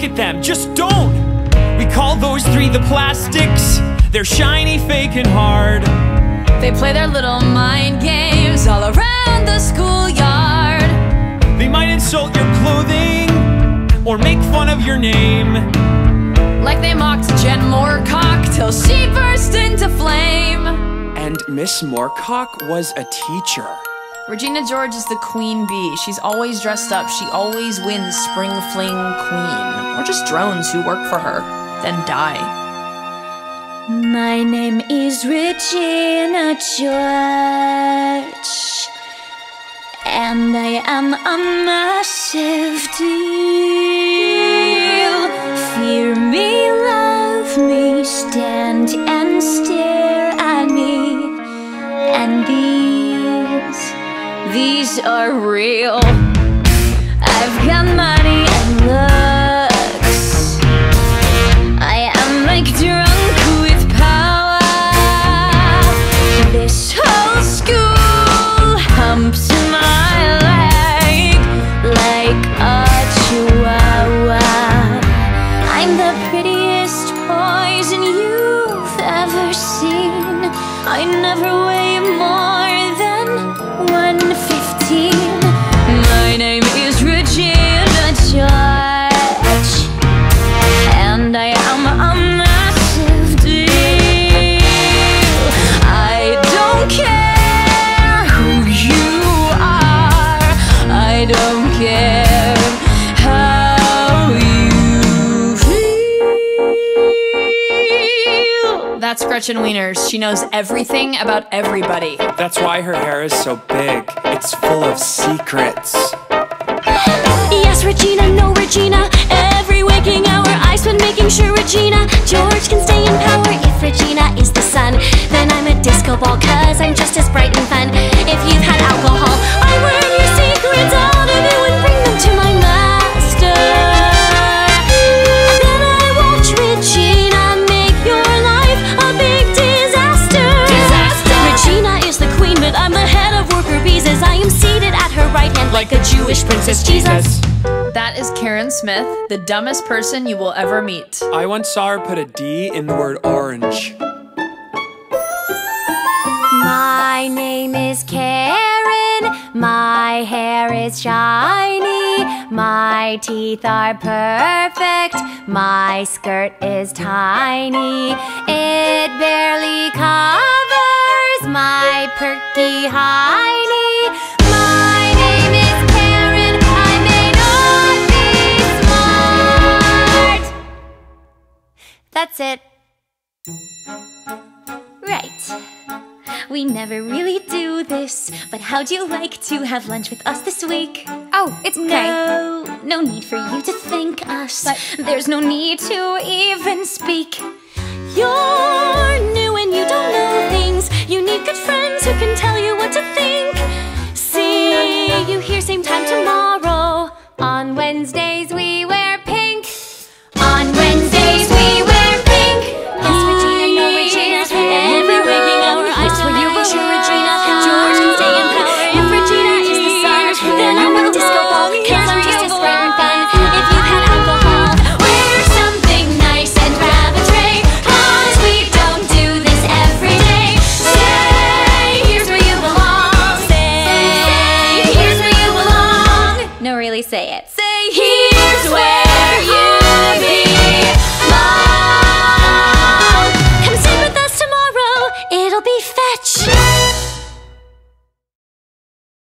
at them, just don't. We call those three the plastics. They're shiny, fake, and hard. They play their little mind games all around the schoolyard. They might insult your clothing or make fun of your name. Like they mocked Jen Moorcock till she burst into flame. And Miss Moorcock was a teacher. Regina George is the queen bee. She's always dressed up. She always wins Spring Fling Queen. Or just drones who work for her, then die. My name is Regina George, and I am a massive deal. Fear me, love me, stand and stare at me. And these are real. I've got money and looks. I am like drunk with power. This whole school humps my leg like a chihuahua. I'm the prettiest poison you've ever seen. I never weigh more than 115. My name is Regina George, and I am a massive deal. I don't care who you are. I don't care how you feel. That's Gretchen Wieners. She knows everything about everybody. That's why her hair is so big. It's full of secrets. Yes, Regina, no, Regina. Every waking hour I spend making sure Regina George can stay in power. If Regina is the sun, then I'm a disco ball, 'cause I'm just as bright and fun. If you've had alcohol, I learn your secrets out of you and bring them to my master. Then I watch Regina make your life a big disaster. Regina is the queen, but I'm the head of worker bees, as I am seated at her right hand like a Jewish princess Jesus. That is Karen Smith, the dumbest person you will ever meet. I once saw her put a D in the word orange. My name is Karen, my hair is shiny, my teeth are perfect, my skirt is tiny, it barely covers my perky hiney. My name is Karen, I may not be smart. That's it. Right. We never really do this, but how'd you like to have lunch with us this week? Oh, it's okay. No need for you to thank us, but there's no need to even speak. You're new and you don't know things. You need good friends who can tell you what to think. See you here same time tomorrow. On Wednesdays we wear pink. On Wednesdays we wear pink. Yes, Regina, no, Regina. Every waking hour I swear you will sure Regina George can stay in power. If Regina is the sun, then I'm a disco ball, 'cause I'm just as bright and fun. If you've had alcohol, wear something nice and grab a tray, 'cause we don't do this every day. Say, here's where you belong. Say, here's where you belong. No, really, say it. Say, here's where